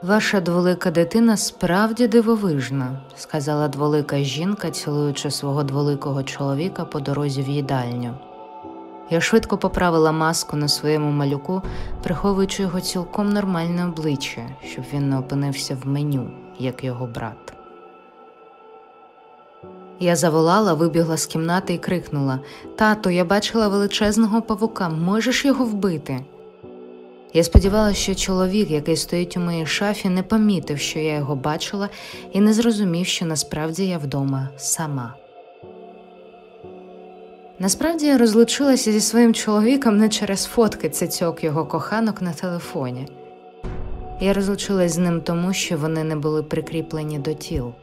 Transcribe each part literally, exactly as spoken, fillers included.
«Ваша дволика дитина справді дивовижна», – сказала дволика жінка, цілуючи свого дволикого чоловіка по дорозі в їдальню. Я швидко поправила маску на своєму малюку, приховуючи його цілком нормальне обличчя, щоб він не опинився в меню, як його брат. Я заволала, вибігла з кімнати і крикнула: «Тато, я бачила величезного павука, можеш його вбити?» Я сподівалася, що чоловік, який стоїть у моїй шафі, не помітив, що я його бачила, і не зрозумів, що насправді я вдома сама. Насправді я розлучилася зі своїм чоловіком не через фотки цицьок його коханок на телефоні. Я розлучилась з ним тому, що вони не були прикріплені до тіл.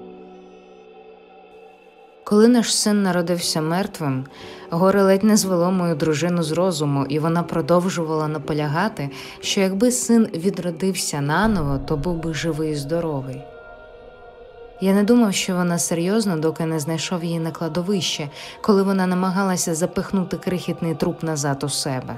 Коли наш син народився мертвим, горе ледь не звело мою дружину з розуму, і вона продовжувала наполягати, що якби син відродився наново, то був би живий і здоровий. Я не думав, що вона серйозно, доки не знайшов її на кладовище, коли вона намагалася запихнути крихітний труп назад у себе.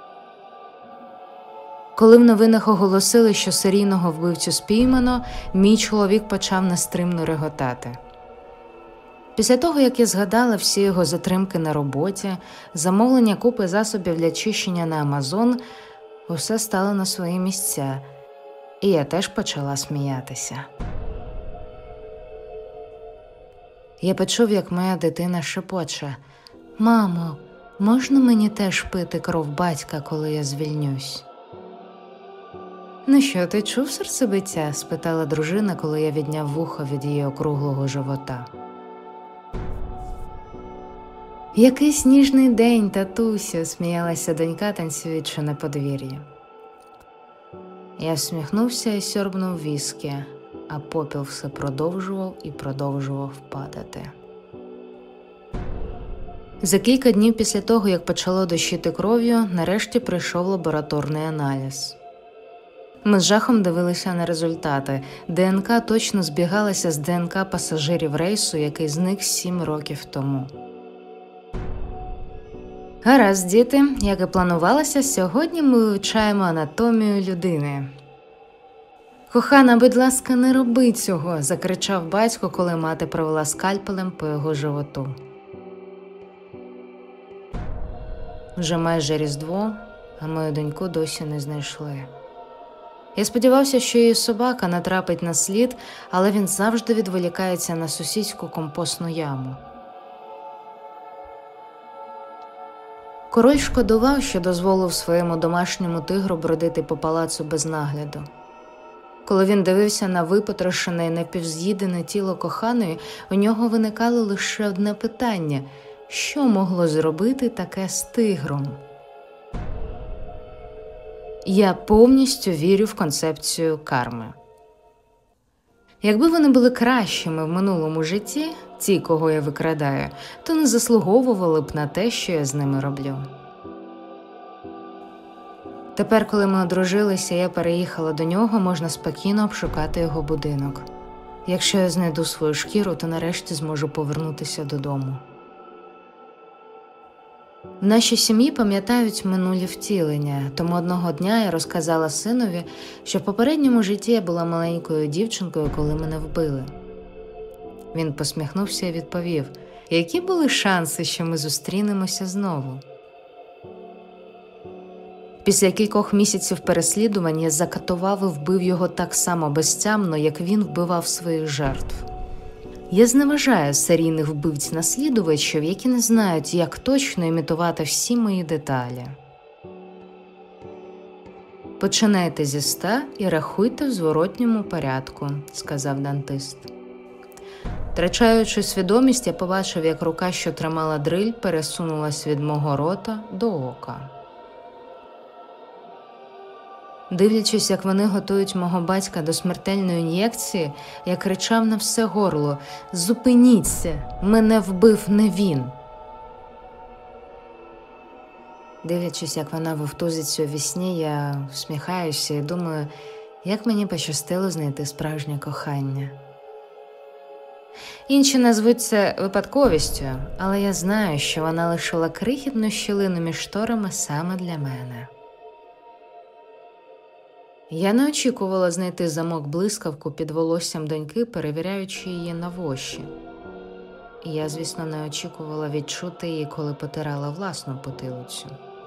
Коли в новинах оголосили, що серійного вбивцю спіймано, мій чоловік почав нестримно реготати. Після того, як я згадала всі його затримки на роботі, замовлення купи засобів для чищення на Амазон, усе стало на свої місця, і я теж почала сміятися. Я почув, як моя дитина шепоче: «Мамо, можна мені теж пити кров батька, коли я звільнюсь?» «Ну що, ти чув серцебиття?» – спитала дружина, коли я відняв вухо від її округлого живота. «Який сніжний день, татусю!» – сміялася донька, танцюючи на подвір'ї. Я всміхнувся і сьорбнув віскі, а попіл все продовжував і продовжував падати. За кілька днів після того, як почало дощити кров'ю, нарешті прийшов лабораторний аналіз. Ми з жахом дивилися на результати. ДНК точно збігалася з ДНК пасажирів рейсу, який зник сім років тому. Гаразд, діти, як і планувалося, сьогодні ми вивчаємо анатомію людини. «Кохана, будь ласка, не роби цього!» – закричав батько, коли мати провела скальпелем по його животу. Вже майже Різдво, а мою доньку досі не знайшли. Я сподівався, що її собака натрапить на слід, але він завжди відволікається на сусідську компостну яму. Король шкодував, що дозволив своєму домашньому тигру бродити по палацу без нагляду. Коли він дивився на випотрошене і напівз'їдене тіло коханої, у нього виникало лише одне питання – що могло зробити таке з тигром? Я повністю вірю в концепцію карми. Якби вони були кращими в минулому житті, ті, кого я викрадаю, то не заслуговували б на те, що я з ними роблю. Тепер, коли ми одружилися і я переїхала до нього, можна спокійно обшукати його будинок. Якщо я знайду свою шкіру, то нарешті зможу повернутися додому. В нашій сім'ї пам'ятають минулі втілення, тому одного дня я розказала синові, що в попередньому житті я була маленькою дівчинкою, коли мене вбили. Він посміхнувся і відповів: «Які були шанси, що ми зустрінемося знову?» Після кількох місяців переслідувань я закатував і вбив його так само безтямно, як він вбивав своїх жертв. Я зневажаю серійних вбивць-наслідувачів, які не знають, як точно імітувати всі мої деталі. «Починайте зі ста і рахуйте в зворотньому порядку», – сказав дантист. Втрачаючи свідомість, я побачив, як рука, що тримала дриль, пересунулась від мого рота до ока. Дивлячись, як вони готують мого батька до смертельної ін'єкції, я кричав на все горло: «Зупиніться! Мене вбив не він!» Дивлячись, як вона вовтузиться у вісні, я всміхаюся і думаю, як мені пощастило знайти справжнє кохання. Інші назвуть це випадковістю, але я знаю, що вона лишила крихітну щілину між шторами саме для мене. Я не очікувала знайти замок-блискавку під волоссям доньки, перевіряючи її на воші. І я, звісно, не очікувала відчути її, коли потирала власну потилицю.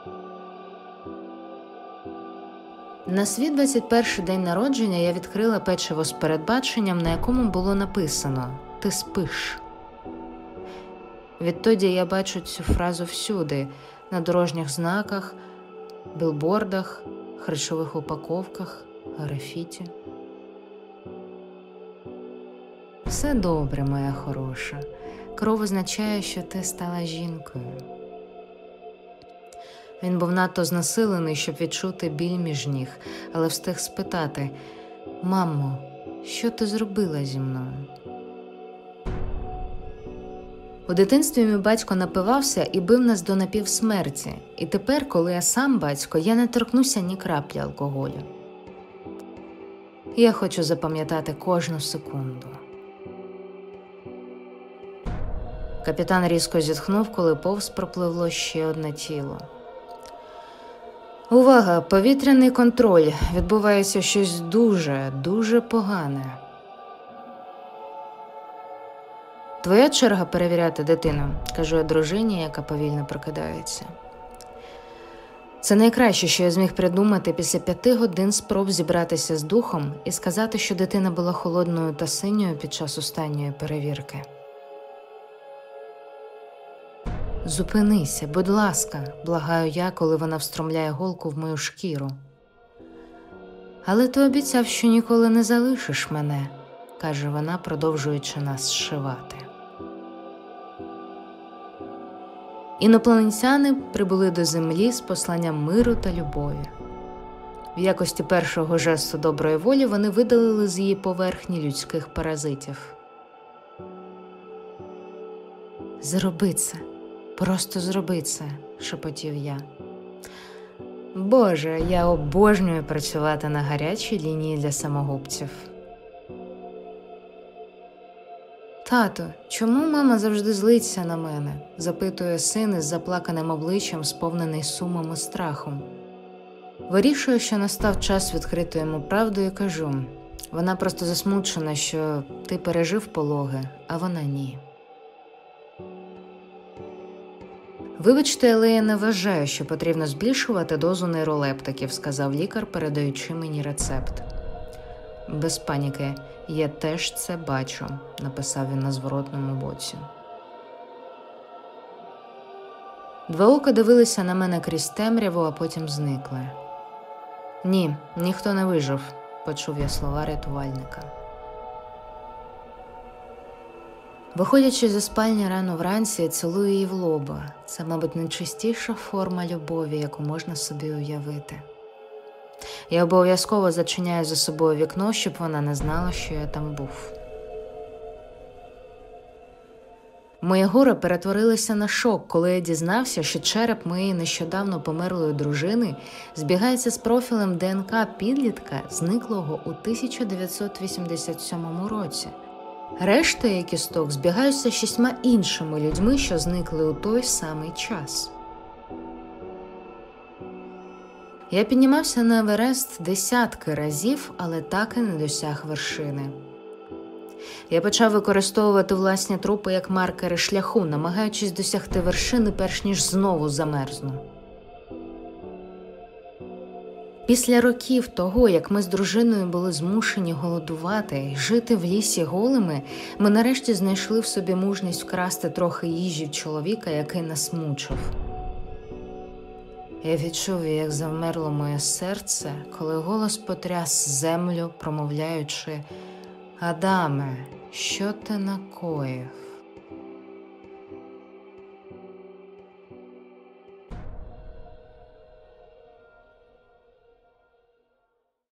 На свій двадцять перший день народження я відкрила печиво з передбаченням, на якому було написано «Ти спиш». Відтоді я бачу цю фразу всюди – на дорожніх знаках, білбордах, харчових упаковках, графіті. Все добре, моя хороша. Кров означає, що ти стала жінкою. Він був надто знесилений, щоб відчути біль між ніг, але встиг спитати: «Мамо, що ти зробила зі мною?» У дитинстві мій батько напивався і бив нас до напівсмерті. І тепер, коли я сам батько, я не торкнуся ні краплі алкоголю. Я хочу запам'ятати кожну секунду. Капітан різко зітхнув, коли повз пропливло ще одне тіло. Увага! Повітряний контроль. Відбувається щось дуже, дуже погане. Твоя черга перевіряти дитину, кажу я дружині, яка повільно прокидається. Це найкраще, що я зміг придумати після п'яти годин спроб зібратися з духом і сказати, що дитина була холодною та синьою під час останньої перевірки. «Зупинися, будь ласка», – благаю я, коли вона встромляє голку в мою шкіру. «Але ти обіцяв, що ніколи не залишиш мене», – каже вона, продовжуючи нас зшивати. Інопланетяни прибули до Землі з посланням миру та любові. В якості першого жесту доброї волі вони видалили з її поверхні людських паразитів. «Зроби це, просто зроби це», – шепотів я. Боже, я обожнюю працювати на гарячій лінії для самогубців. «Тато, чому мама завжди злиться на мене?» – запитує син із заплаканим обличчям, сповнений сумом і страхом. Вирішую, що настав час відкрити йому правду і кажу: вона просто засмучена, що ти пережив пологи, а вона ні. «Вибачте, але я не вважаю, що потрібно збільшувати дозу нейролептиків», – сказав лікар, передаючи мені рецепт. «Без паніки, я теж це бачу», – написав він на зворотному боці. Два ока дивилися на мене крізь темряву, а потім зникли. «Ні, ніхто не вижив», – почув я слова рятувальника. Виходячи зі спальні рано вранці, я цілую її в лоба. Це, мабуть, найчистіша форма любові, яку можна собі уявити. Я обов'язково зачиняю за собою вікно, щоб вона не знала, що я там був. Моє горе перетворилося на шок, коли я дізнався, що череп моєї нещодавно померлої дружини збігається з профілем ДНК підлітка, зниклого у тисяча дев'ятсот вісімдесят сьомому році. Решта її кісток збігаються з шістьма іншими людьми, що зникли у той самий час. Я піднімався на Еверест десятки разів, але так і не досяг вершини. Я почав використовувати власні трупи як маркери шляху, намагаючись досягти вершини, перш ніж знову замерзну. Після років того, як ми з дружиною були змушені голодувати і жити в лісі голими, ми нарешті знайшли в собі мужність вкрасти трохи їжі в чоловіка, який нас мучив. Я відчув, як завмерло моє серце, коли голос потряс землю, промовляючи: «Адаме, що ти накоїв?»